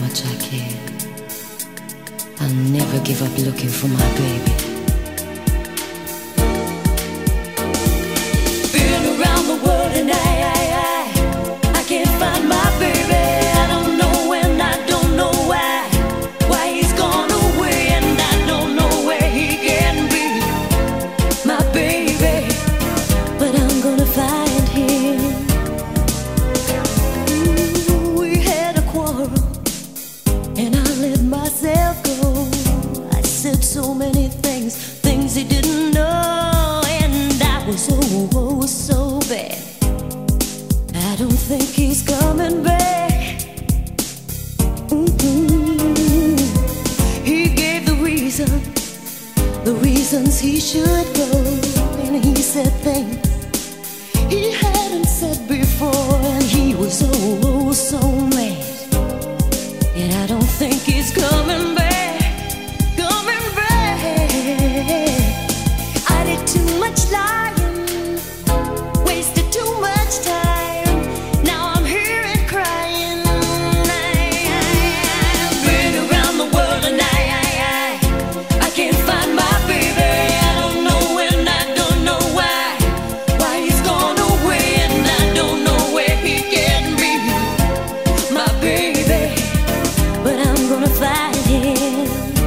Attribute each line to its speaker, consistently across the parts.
Speaker 1: much I care. I'll never give up looking for my baby. Been around the world and I can't find my baby. I don't know when, I don't know why he's gone away, and I don't know where he can be, my baby. But I'm gonna find him. Ooh, we had a quarrel and I let myself go. I said so many things he didn't know, and I was oh so bad. I don't think he's coming back. He gave the reasons he should go, and he said things he hadn't said before, and he was oh so mad. And I don't think he's coming back, coming back. I did too much lying, wasted too much time. Now I'm here and crying. I've been around the world and I can't find my baby. I don't know when, I don't know why he's gone away, and I don't know where he can be, my baby. But I'm gonna find him.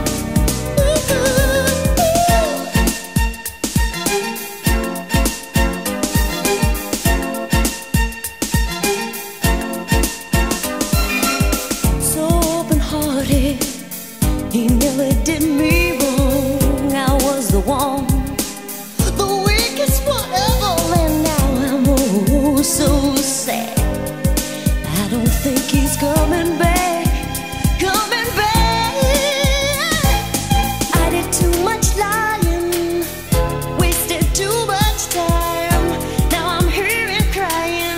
Speaker 1: So open-hearted, he never did me wrong. I was the one, the weakest one ever, and now I'm oh so sad. I don't think he's coming back, coming back. I did too much lying, wasted too much time. Now I'm here and crying.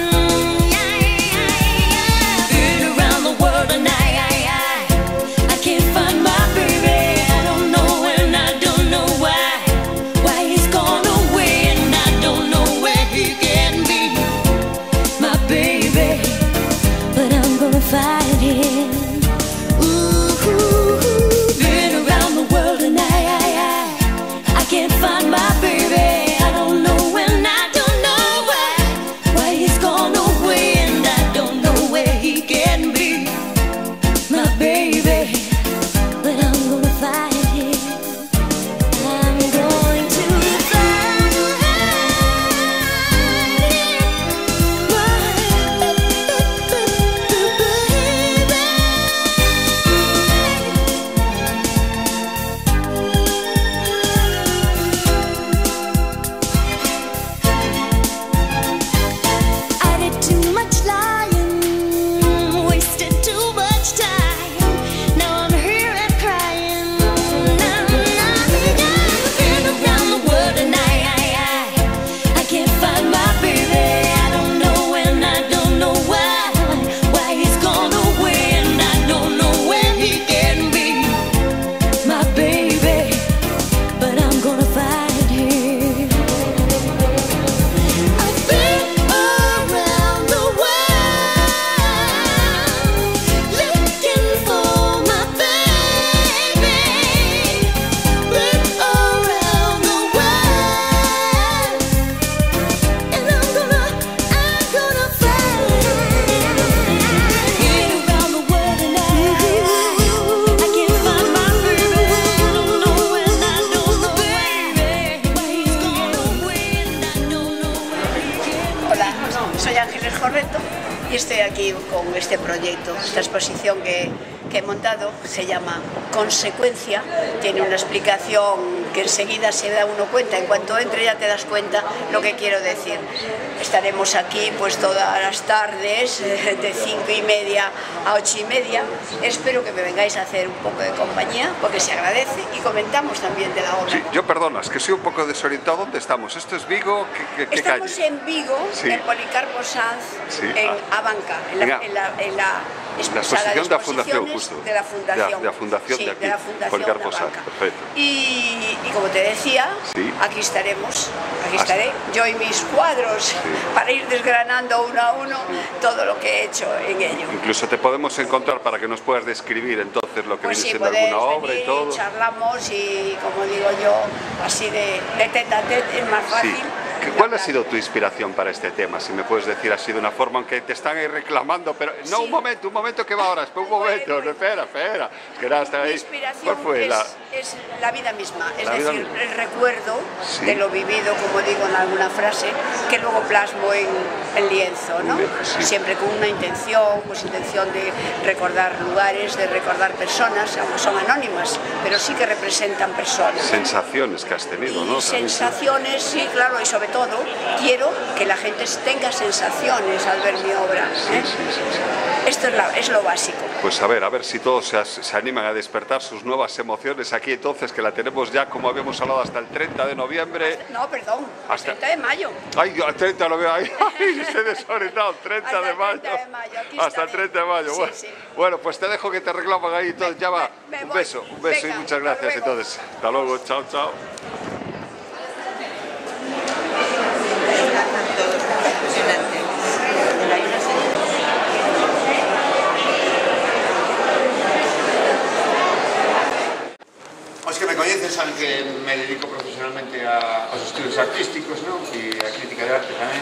Speaker 1: Been around the world and I can't find my baby. I don't know when, I don't know why he's gone away, and I don't know where he can be, my baby. But I'm gonna find him. Ooh, been around the world and I can't find my baby. I don't know when, I don't know why he's gone away, and I don't know where he can be, my baby. But I'm gonna find him. I'm going to find I did too much lying, wasted too much time. Now I'm here and crying. Been around the world and I can't find my baby. I don't know when, I don't know why he's gone away, and I don't know where he can be, my baby. But I'm gonna find him. I've been around the world looking for my baby. Been around the world, and I'm gonna find him. Been around the world and I can't find my baby. I don't know when, I don't know why he's gone away, and I don't know where he can be.
Speaker 2: Hola, soy Ángeles Jorreto y estoy aquí con este proyecto, esta exposición que he montado. Se llama Consecuencia, tiene una explicación que enseguida se da uno cuenta, en cuanto entre ya te das cuenta lo que quiero decir. Estaremos aquí pues todas las tardes, de 5:30 a 8:30. Espero que me vengáis a hacer un poco de compañía, porque se agradece, y comentamos también de la obra.
Speaker 3: Sí, yo perdonas, que soy un poco desorientado. ¿Dónde estamos? ¿Esto es Vigo? ¿Qué
Speaker 2: Estamos
Speaker 3: calle?
Speaker 2: en Vigo,
Speaker 3: Sí.
Speaker 2: en Policarpo Sanz,
Speaker 3: Sí.
Speaker 2: en Abanca, en la exposición
Speaker 3: da Fundación, justo.
Speaker 2: de la Fundación.
Speaker 3: De la Fundación
Speaker 2: sí,
Speaker 3: de aquí,
Speaker 2: de la Fundación
Speaker 3: Policar
Speaker 2: da
Speaker 3: Posar,
Speaker 2: Banca.
Speaker 3: perfecto.
Speaker 2: Y como te decía,
Speaker 3: Sí.
Speaker 2: aquí estaremos, aquí estaré yo y mis cuadros para ir desgranando uno a uno todo lo que he hecho en ello.
Speaker 3: Incluso te podemos encontrar para que nos puedas describir entonces lo que
Speaker 2: Pues
Speaker 3: viene
Speaker 2: sí,
Speaker 3: siendo
Speaker 2: podéis
Speaker 3: alguna obra
Speaker 2: venir,
Speaker 3: y todo.
Speaker 2: charlamos y, como digo yo, así de tete a tete es más fácil.
Speaker 3: Sí. ¿Cuál ha sido tu inspiración para este tema? Si me puedes decir así de una forma, aunque te están ahí reclamando, pero no,
Speaker 2: Sí.
Speaker 3: un momento que va ahora, espera un momento, espera, es que nada, está
Speaker 2: Mi
Speaker 3: ahí.
Speaker 2: inspiración
Speaker 3: ¿Cuál fue
Speaker 2: es la vida misma, es
Speaker 3: La vida
Speaker 2: decir,
Speaker 3: misma.
Speaker 2: el recuerdo
Speaker 3: Sí.
Speaker 2: de lo vivido, como digo en alguna frase, que luego plasmo en lienzo, ¿no?
Speaker 3: Muy bien, sí.
Speaker 2: Siempre con una intención, pues intención de recordar lugares, de recordar personas, aunque son anónimas, pero sí que representan personas.
Speaker 3: Sensaciones que has tenido,
Speaker 2: Y
Speaker 3: ¿no? También, sí.
Speaker 2: sensaciones, sí, claro, y sobre todo quiero que la gente tenga sensaciones al ver mi obra. ¿eh? Esto es lo básico.
Speaker 3: Pues a ver si todos se animan a despertar sus nuevas emociones aquí entonces, que la tenemos ya, como habíamos hablado, hasta el 30 de noviembre.
Speaker 2: No, perdón,
Speaker 3: Hasta-
Speaker 2: 30 de mayo.
Speaker 3: Ay, al 30 lo veo ahí, ay, estoy desorientado, 30
Speaker 2: Hasta
Speaker 3: de
Speaker 2: el
Speaker 3: mayo.
Speaker 2: 30 de mayo, aquí
Speaker 3: Hasta el
Speaker 2: estaré.
Speaker 3: 30 de mayo,
Speaker 2: Sí,
Speaker 3: bueno.
Speaker 2: sí.
Speaker 3: Bueno, pues te dejo que te reclaman ahí, entonces ya va.
Speaker 2: Me
Speaker 3: Un
Speaker 2: voy.
Speaker 3: beso y
Speaker 2: Venga,
Speaker 3: muchas
Speaker 2: hasta
Speaker 3: gracias
Speaker 2: luego.
Speaker 3: entonces. Hasta luego, chao, chao.
Speaker 4: Os que me coñecen saben que me dedico profesionalmente aos estudios artísticos, ¿no? E a crítica de arte tamén.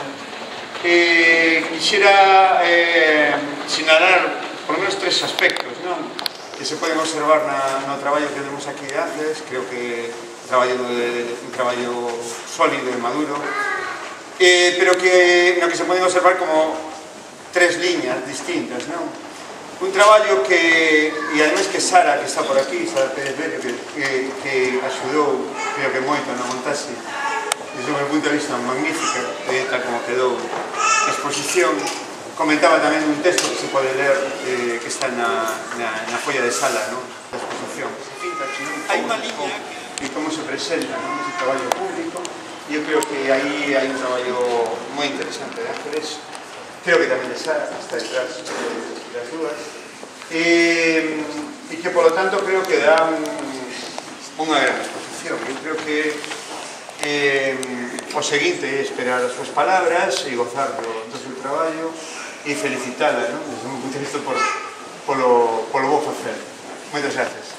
Speaker 4: Quixera sinalar por lo menos tres aspectos, ¿no? Que se poden observar no traballo que temos aquí de antes. Creo que un traballo sólido e maduro, pero que no que se poden observar como tres liñas distintas, ¿no? Un traballo que, e ademais que Sara, que está por aquí, Sara Pérez Bello, que axudou, creo que moito na montaxe, desde o meu punto de vista magnífica, tal como quedou a exposición, comentaba tamén un texto que se pode ler, que está na folla de sala, ¿no? Da exposición. Hai unha liña de como se presenta, ¿no? Ese traballo público, e eu creo que aí hai un traballo moi interesante de Ángeles. Creo que tamén de Sara, está detrás das dúas, e que, polo tanto, creo que dá unha gran exposición. Eu creo que o seguinte é esperar as súas palabras e gozar do seu traballo e felicitala, ¿no? Desde o meu punto de vista polo bo facer. Moitas gracias.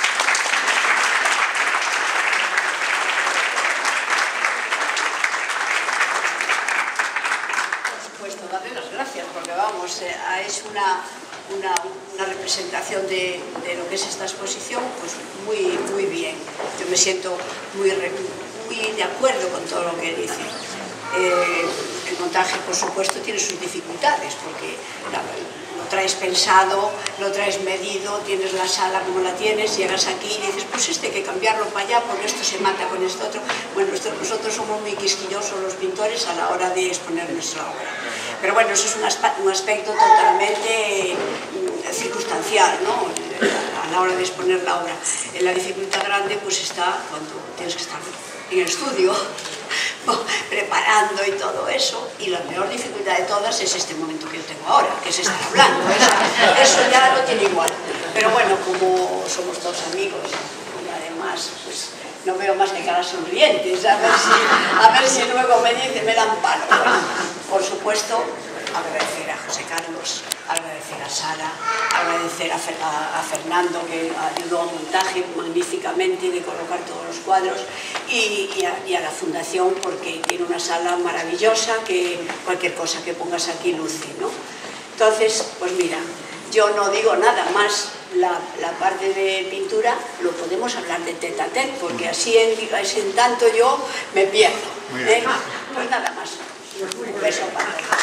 Speaker 2: Darle las gracias porque vamos, es una representación de lo que es esta exposición pues muy bien. Yo me siento muy de acuerdo con todo lo que dice. El montaje, por supuesto, tiene sus dificultades porque lo traes pensado, lo traes medido, tienes la sala como la tienes, llegas aquí y dices, pues hay que cambiarlo para allá porque esto se mata con esto otro. Bueno, nosotros somos muy quisquillosos los pintores a la hora de exponer nuestra obra. Pero bueno, eso es un aspecto totalmente circunstancial, ¿no? A la hora de exponer la obra. La dificultad grande pues está cuando tienes que estar en el estudio preparando y todo eso, y la peor dificultad de todas es este momento que yo tengo ahora, que es estar hablando. Eso ya no tiene igual. Pero bueno, como somos todos amigos y además pues no veo más que caras sonrientes, a ver si luego me dan palo. Bueno, por supuesto, agradecer a José Carlos, agradecer a Sara, agradecer a Fernando, que ayudó al montaje magníficamente de colocar todos los cuadros, y a la Fundación, porque tiene una sala maravillosa que cualquier cosa que pongas aquí luce, ¿no? Entonces, pues mira, yo no digo nada más. La parte de pintura lo podemos hablar de tete a tete, porque así en tanto yo me pierdo. Pues nada más. Un beso para todos.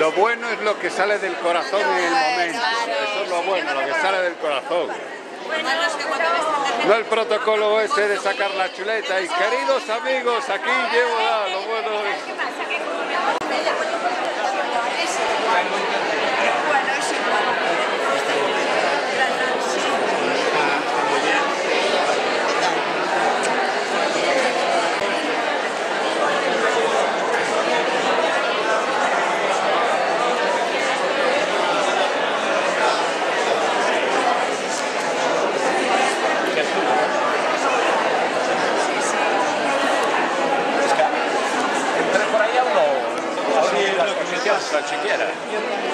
Speaker 3: Lo bueno es lo que sale del corazón en el momento. Eso es lo bueno, lo que sale del corazón. No el protocolo ese de sacar la chuleta. Y queridos amigos, aquí llevo lo bueno es...
Speaker 2: Bueno, es igual.
Speaker 5: Entré por ahí a uno, a abrir la exposición, tan siquiera.